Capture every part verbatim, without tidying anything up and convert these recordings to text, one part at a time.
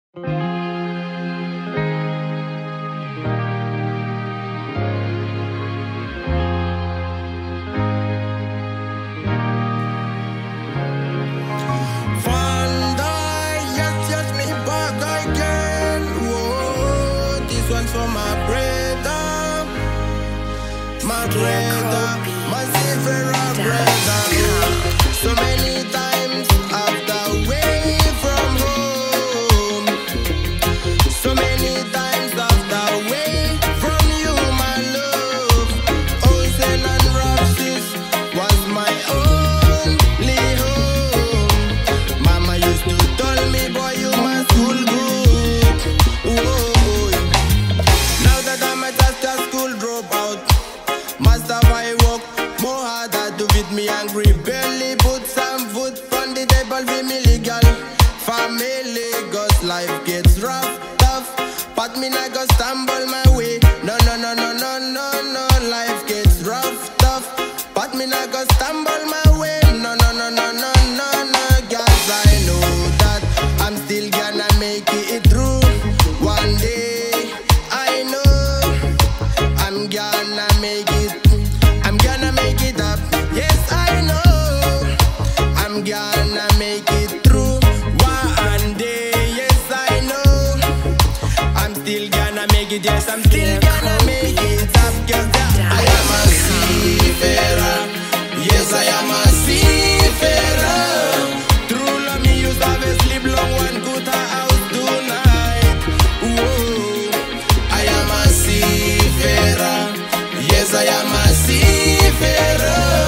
For my brother, my brother, my favorite brother. So many times after way from home, so many times after way from you, my love. Ocean and Roxas was my only home. Mama used to tell me, boy, you must school good. Whoa. Me angry belly, put some food on the table for me legal. Family, cause life gets rough, tough, but me not go stumble my way. No, no, no, no, no, no, no. Life gets rough, tough, but me not go stumble my way. No, no, no, no, no, no, no. Cause I know that I'm still gonna make it through one day. I know I'm gonna make it. I'm gonna make it up. Yes, I know I'm gonna make it through one day. Yes, I know I'm still gonna make it. Yes, I'm still gonna make it up. Cause I am a seafarer. Yes, I am a seafarer. True love me used to have a sleep long one good house tonight. Whoa, I am a seafarer. Yes, I am a seafarer.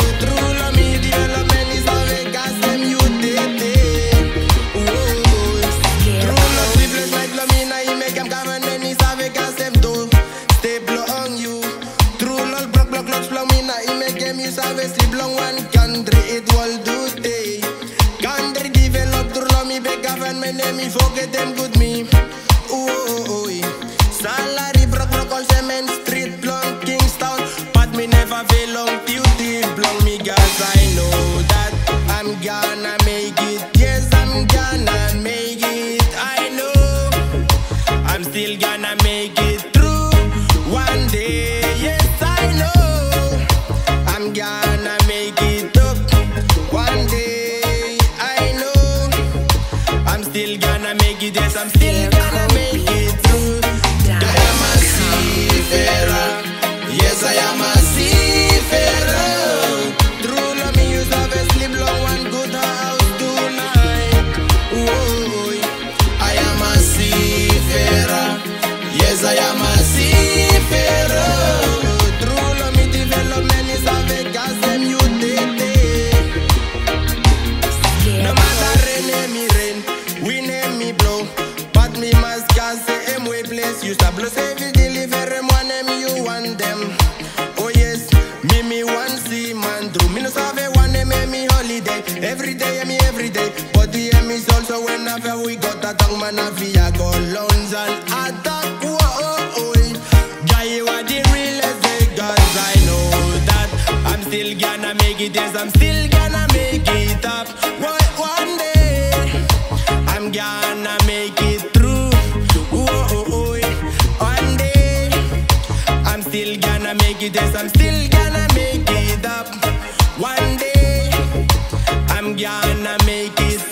Sleep long one country, it will do day. Country develop through love me, beg government, name me, forget them good me. Oh, oh, oh, salary, broke, broke, all cement, street, long, Kingstown. But me never feel long, beauty, long me, cause I know that I'm gonna make it. Yes, I'm gonna make it. I know I'm still gonna make it through one day. Yes, I know I'm gonna make it up one day. I know I'm still gonna make it. Yes, I'm still gonna make it through. I am a seafarer. Yes, I am a seafarer. True love me used to have a sleep long one good house tonight. Whoa, I am a seafarer. Yes, I am a seafarer. You stop blow save you deliver them one them you want them. Oh yes, me me one see man through. Me no save one them me holiday. Every day me every day. But the M is also when after we got a tongue man a via go loans and attack. Whoa, oh, oh. Guy you are the realest day. Cause I know that I'm still gonna make it. Yes, I'm still gonna make it up. One, one day I'm gonna make it through. Whoa, oh, oh. Still gonna make it, yes, I'm still gonna make it up. One day, I'm gonna make it